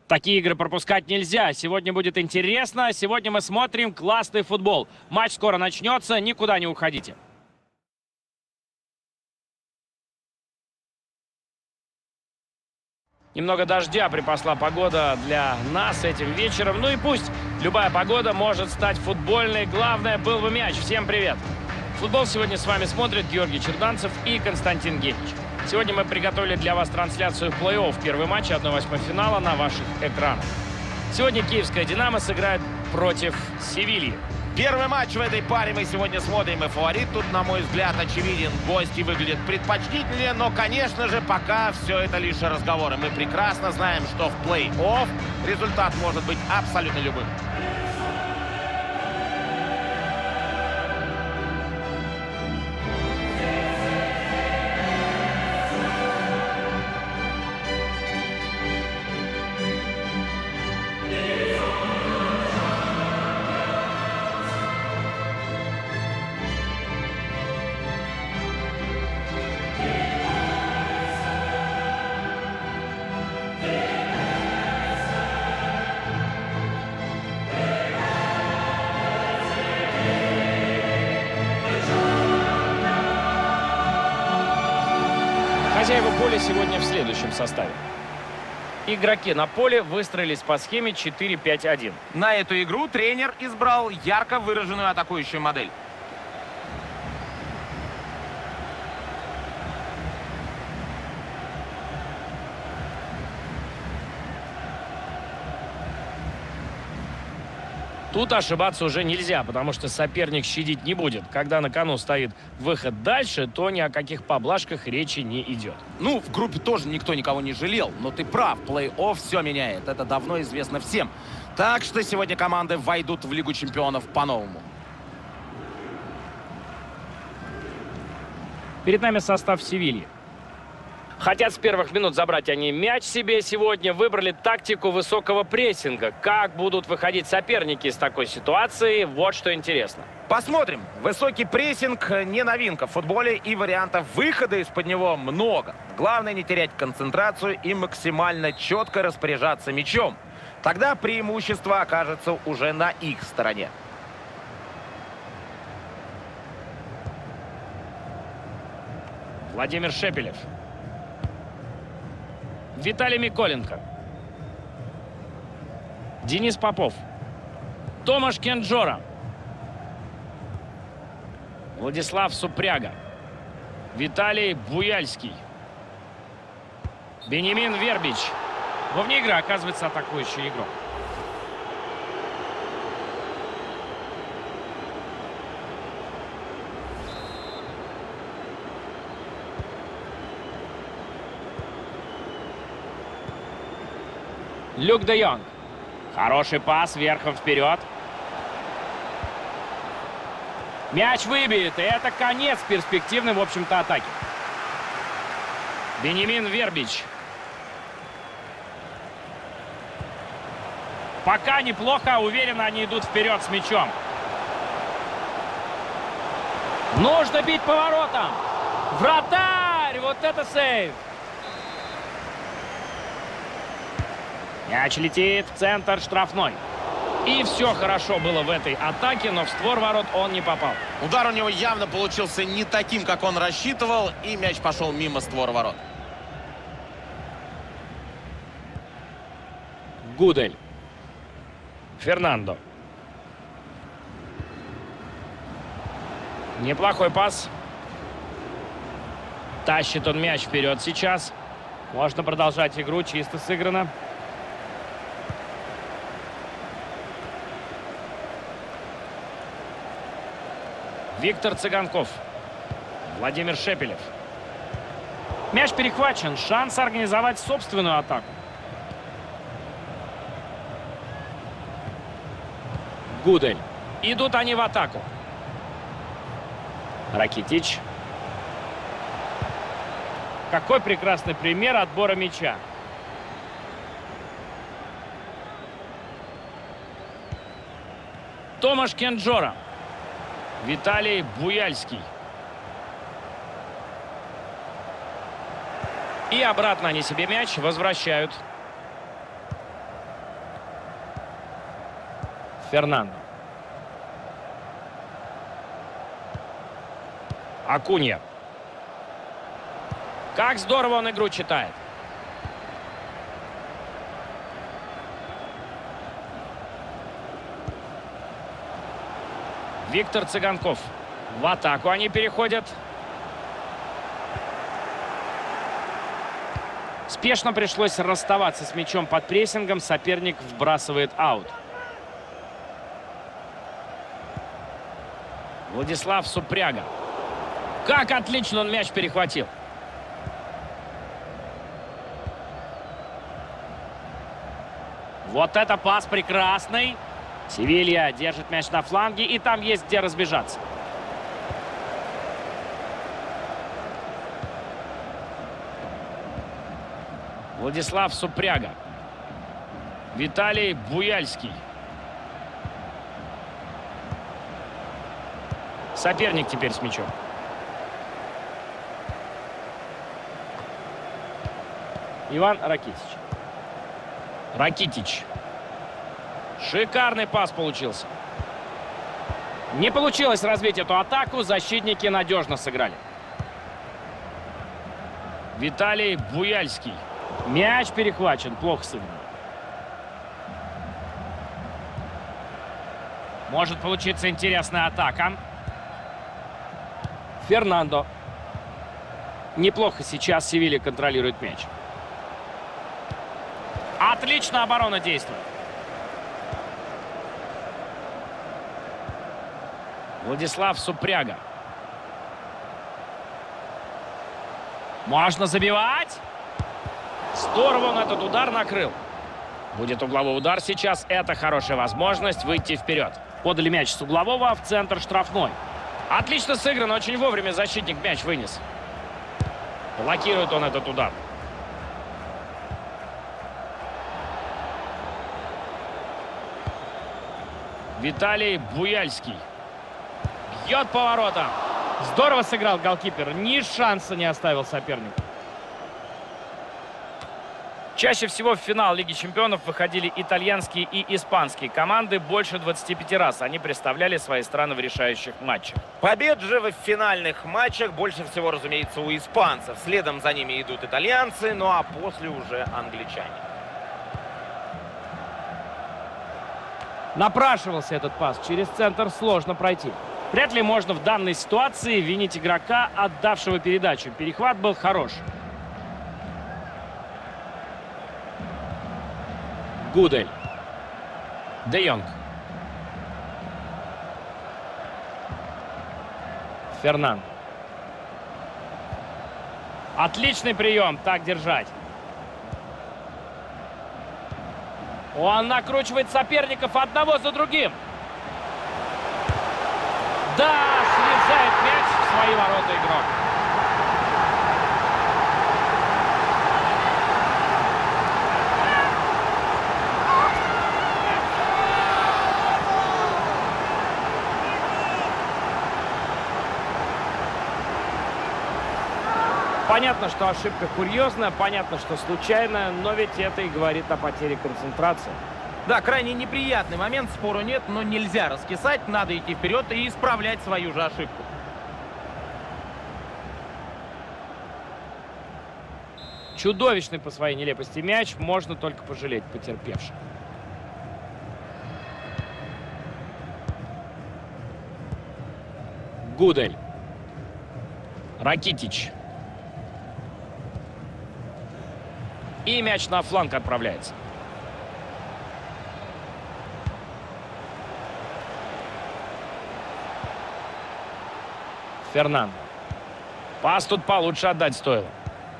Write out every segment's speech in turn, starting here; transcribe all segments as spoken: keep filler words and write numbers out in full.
Такие игры пропускать нельзя. Сегодня будет интересно. Сегодня мы смотрим классный футбол. Матч скоро начнется. Никуда не уходите. Немного дождя припасла погода для нас этим вечером. Ну и пусть любая погода может стать футбольной. Главное, был бы мяч. Всем привет. Футбол сегодня с вами смотрит Георгий Черданцев и Константин Генич. Сегодня мы приготовили для вас трансляцию плей-офф первый матч одна восьмая финала на ваших экранах. Сегодня киевская «Динамо» сыграет против Севильи. Первый матч в этой паре мы сегодня смотрим, и фаворит тут, на мой взгляд, очевиден. Гости выглядят предпочтительнее, но, конечно же, пока все это лишь разговоры. Мы прекрасно знаем, что в плей-офф результат может быть абсолютно любым. Хозяева поля сегодня в следующем составе. Игроки на поле выстроились по схеме четыре пять один. На эту игру тренер избрал ярко выраженную атакующую модель. Тут ошибаться уже нельзя, потому что соперник щадить не будет. Когда на кону стоит выход дальше, то ни о каких поблажках речи не идет. Ну, в группе тоже никто никого не жалел, но ты прав, плей-офф все меняет. Это давно известно всем. Так что сегодня команды войдут в Лигу чемпионов по-новому. Перед нами состав Севильи. Хотят с первых минут забрать они мяч себе сегодня. Выбрали тактику высокого прессинга. Как будут выходить соперники из такой ситуации, вот что интересно. Посмотрим. Высокий прессинг не новинка в футболе, и вариантов выхода из-под него много. Главное не терять концентрацию и максимально четко распоряжаться мячом. Тогда преимущество окажется уже на их стороне. Владимир Шепелев. Виталий Миколенко. Денис Попов. Томаш Кенджора. Владислав Супряга. Виталий Буяльский. Бенемин Вербич. Вовне игры оказывается атакующий игрок. Люк де Йонг. Хороший пас верхом вперед. Мяч выбит. И это конец перспективной, в общем-то, атаки. Бенемин Вербич. Пока неплохо. Уверенно они идут вперед с мячом. Нужно бить поворотом. Вратарь! Вот это сейв! Мяч летит в центр штрафной. И все хорошо было в этой атаке, но в створ ворот он не попал. Удар у него явно получился не таким, как он рассчитывал, и мяч пошел мимо створа ворот. Гудель. Фернандо. Неплохой пас. Тащит он мяч вперед сейчас. Можно продолжать игру, чисто сыграно. Виктор Цыганков. Владимир Шепелев. Мяч перехвачен. Шанс организовать собственную атаку. Гудель. Идут они в атаку. Ракитич. Какой прекрасный пример отбора мяча. Томаш Кенджора. Виталий Буяльский. И обратно они себе мяч возвращают. Фернандо. Акунья. Как здорово он игру читает. Виктор Цыганков. В атаку они переходят. Спешно пришлось расставаться с мячом под прессингом. Соперник вбрасывает аут. Владислав Супряга. Как отлично он мяч перехватил. Вот это пас прекрасный. Севилья держит мяч на фланге, и там есть где разбежаться. Владислав Супряга. Виталий Буяльский. Соперник теперь с мячом. Иван Ракитич. Ракитич. Шикарный пас получился. Не получилось развить эту атаку. Защитники надежно сыграли. Виталий Буяльский. Мяч перехвачен. Плохо сыгран. Может получиться интересная атака. Фернандо. Неплохо сейчас Севилья контролирует мяч. Отлично оборона действует. Владислав Супряга. Можно забивать. Здорово он этот удар накрыл. Будет угловой удар сейчас. Это хорошая возможность выйти вперед. Подали мяч с углового в центр штрафной. Отлично сыграно. Очень вовремя защитник мяч вынес. Блокирует он этот удар. Виталий Буяльский. Бьет поворотом. Здорово сыграл голкипер. Ни шанса не оставил сопернику. Чаще всего в финал Лиги Чемпионов выходили итальянские и испанские команды больше двадцати пяти раз. Они представляли свои страны в решающих матчах. Побед же в финальных матчах больше всего, разумеется, у испанцев. Следом за ними идут итальянцы, ну а после уже англичане. Напрашивался этот пас. Через центр сложно пройти. Вряд ли можно в данной ситуации винить игрока, отдавшего передачу. Перехват был хорош. Гудель. Де Йонг. Фернандо. Отличный прием. Так держать. Он накручивает соперников одного за другим. Да, срезает мяч в свои ворота игрок. Понятно, что ошибка курьезная, понятно, что случайная, но ведь это и говорит о потере концентрации. Да, крайне неприятный момент, спору нет, но нельзя раскисать, надо идти вперед и исправлять свою же ошибку. Чудовищный по своей нелепости мяч, можно только пожалеть потерпевших. Гудель. Ракитич. И мяч на фланг отправляется. Фернандо. Пас тут получше отдать стоило.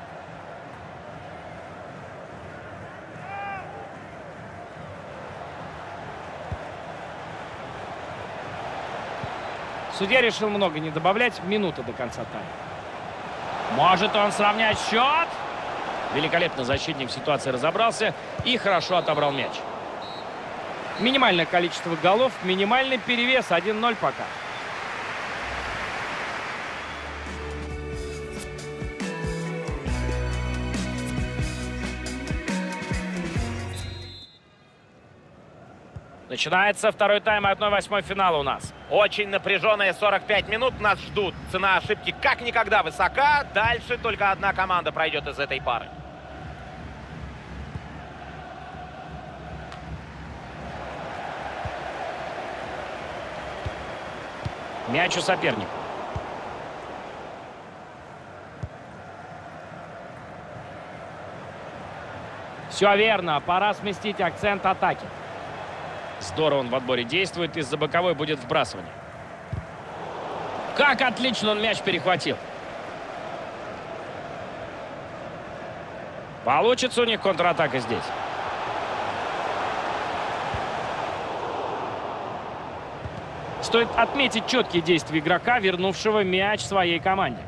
Судья решил много не добавлять. Минута до конца тайма. Может он сравнять счет? Великолепно защитник в ситуации разобрался и хорошо отобрал мяч. Минимальное количество голов, минимальный перевес один ноль пока. Начинается второй тайм, одна восьмая финала у нас. Очень напряженные сорок пять минут нас ждут. Цена ошибки как никогда высока. Дальше только одна команда пройдет из этой пары. Мяч у соперника. Все верно. Пора сместить акцент атаки. Здорово он в отборе действует. Из-за боковой будет вбрасывание. Как отлично он мяч перехватил. Получится у них контратака здесь. Стоит отметить четкие действия игрока, вернувшего мяч своей команде.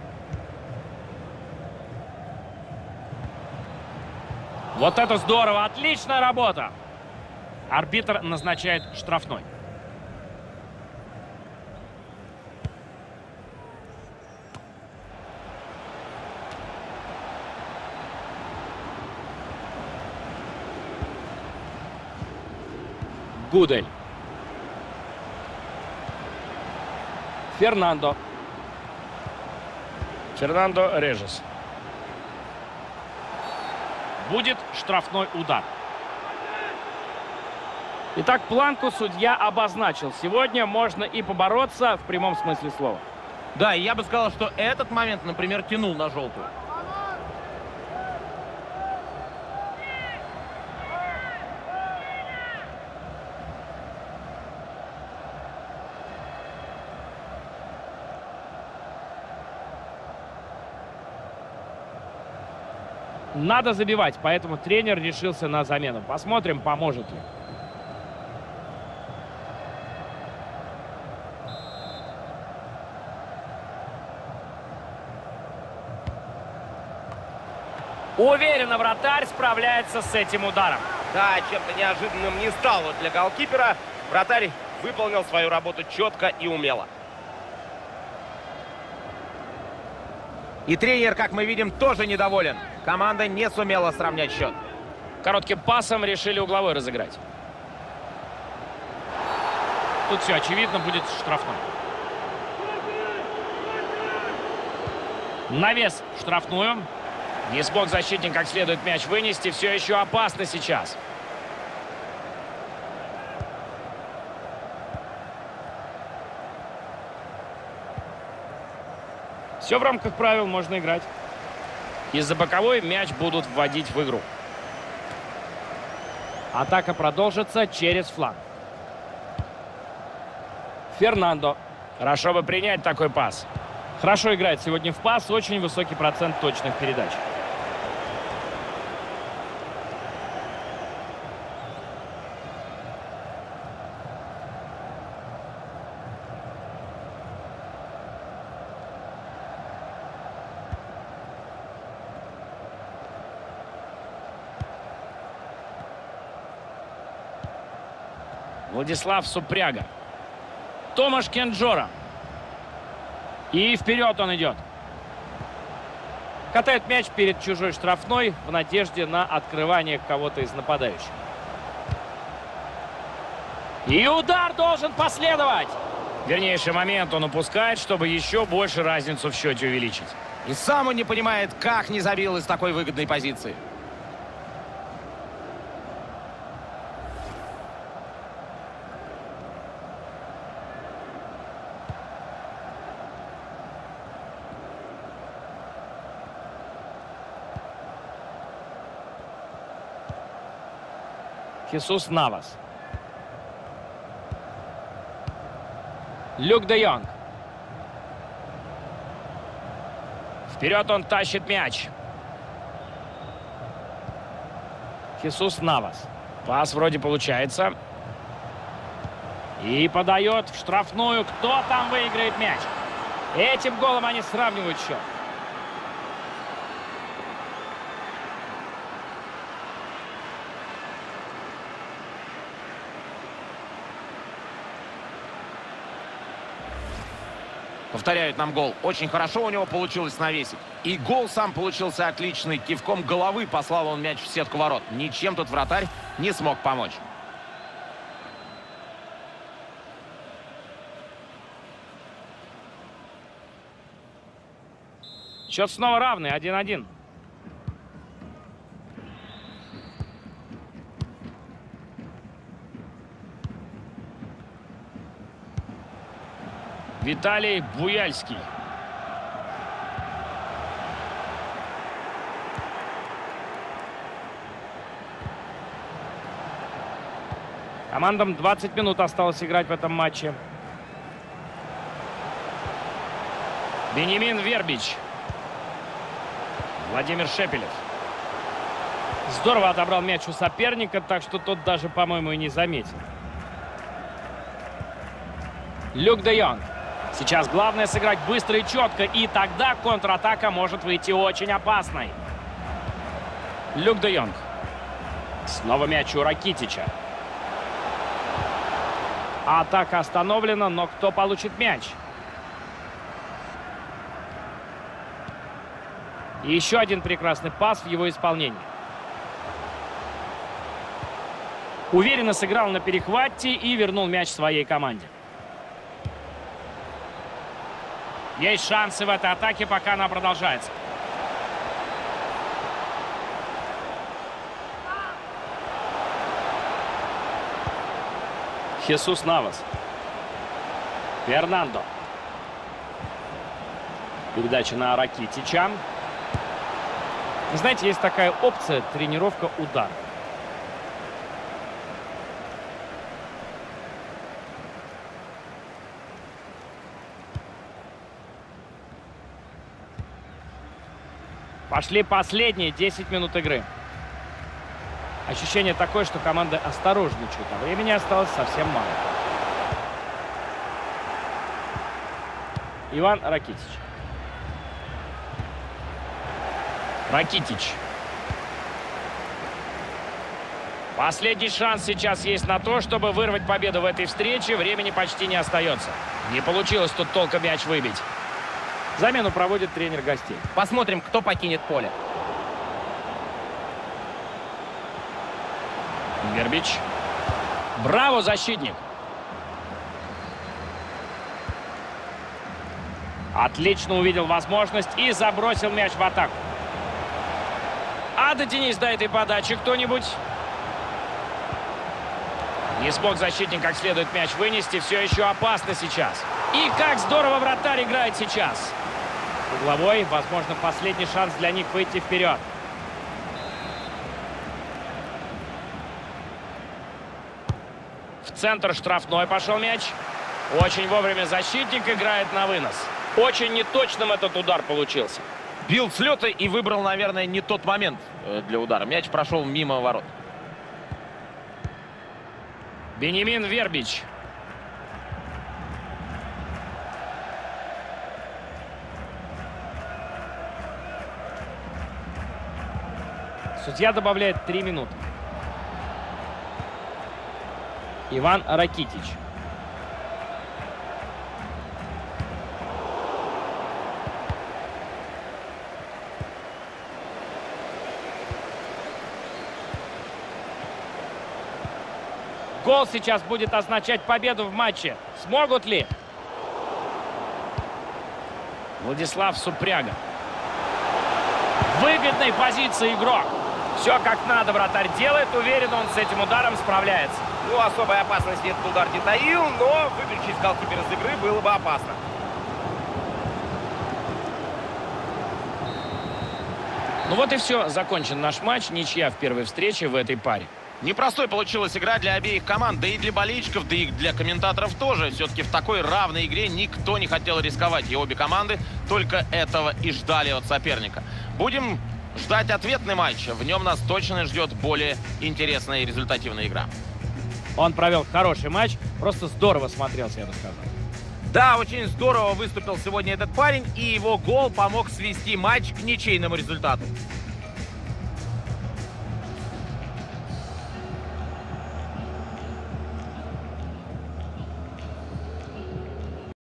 Вот это здорово! Отличная работа! Арбитр назначает штрафной. Гудель. Фернандо. Фернандо Режес. Будет штрафной удар. Итак, планку судья обозначил. Сегодня можно и побороться в прямом смысле слова. Да, и я бы сказал, что этот момент, например, тянул на желтую. Надо забивать, поэтому тренер решился на замену. Посмотрим, поможет ли. Уверенно вратарь справляется с этим ударом. Да, чем-то неожиданным не стало для голкипера. Вратарь выполнил свою работу четко и умело. И тренер, как мы видим, тоже недоволен. Команда не сумела сравнять счет. Коротким пасом решили угловой разыграть. Тут все очевидно, будет штрафной. Навес в штрафную. Не смог защитник как следует мяч вынести. Все еще опасно сейчас. Все в рамках правил, можно играть. Из-за боковой мяч будут вводить в игру. Атака продолжится через фланг. Фернандо. Хорошо бы принять такой пас. Хорошо играет сегодня в пас. Очень высокий процент точных передач. Владислав Супряга. Томаш Кенджора. И вперед он идет. Катает мяч перед чужой штрафной в надежде на открывание кого-то из нападающих. И удар должен последовать. Вернейший момент он упускает, чтобы еще больше разницу в счете увеличить. И сам он не понимает, как не забил из такой выгодной позиции. Хесус Навас. Люк де Йонг. Вперед он тащит мяч. Хесус Навас. Пас вроде получается. И подает в штрафную. Кто там выиграет мяч? Этим голом они сравнивают счет. Повторяют нам гол. Очень хорошо у него получилось навесить. И гол сам получился отличный. Кивком головы послал он мяч в сетку ворот. Ничем тут вратарь не смог помочь. Счет снова равный, один-один. Виталий Буяльский. Командам двадцать минут осталось играть в этом матче. Бенемин Вербич. Владимир Шепелев. Здорово отобрал мяч у соперника, так что тот даже, по-моему, и не заметил. Люк де Йонг. Сейчас главное сыграть быстро и четко, и тогда контратака может выйти очень опасной. Люк де Йонг. Снова мяч у Ракитича. Атака остановлена, но кто получит мяч? И еще один прекрасный пас в его исполнении. Уверенно сыграл на перехвате и вернул мяч своей команде. Есть шансы в этой атаке, пока она продолжается. Хесус Навас. Фернандо. Передача на Ракитича. Вы знаете, есть такая опция — тренировка удара. Пошли последние десять минут игры. Ощущение такое, что команды осторожничают, а времени осталось совсем мало. Иван Ракитич. Ракитич. Последний шанс сейчас есть на то, чтобы вырвать победу в этой встрече. Времени почти не остается. Не получилось тут толком мяч выбить. Замену проводит тренер гостей. Посмотрим, кто покинет поле. Вербич. Браво, защитник. Отлично увидел возможность и забросил мяч в атаку. А дотянись до этой подачи кто-нибудь. Не смог защитник как следует мяч вынести. Все еще опасно сейчас. И как здорово вратарь играет сейчас. Угловой, возможно, последний шанс для них выйти вперед. В центр штрафной пошел мяч. Очень вовремя защитник играет на вынос. Очень неточным этот удар получился. Бил с лета и выбрал, наверное, не тот момент для удара. Мяч прошел мимо ворот. Бенемин Вербич. Судья добавляет три минуты. Иван Ракитич. Гол сейчас будет означать победу в матче. Смогут ли? Владислав Супряга. В выгодной позиции игрок. Все как надо вратарь делает. Уверен, он с этим ударом справляется. Ну, особой опасности этот удар не таил, но выключить голкипера из игры было бы опасно. Ну вот и все. Закончен наш матч. Ничья в первой встрече в этой паре. Непростой получилась игра для обеих команд, да и для болельщиков, да и для комментаторов тоже. Все-таки в такой равной игре никто не хотел рисковать. И обе команды только этого и ждали от соперника. Будем ждать ответный матч. В нем нас точно ждет более интересная и результативная игра. Он провел хороший матч. Просто здорово смотрелся, я бы сказал. Да, очень здорово выступил сегодня этот парень. И его гол помог свести матч к ничейному результату.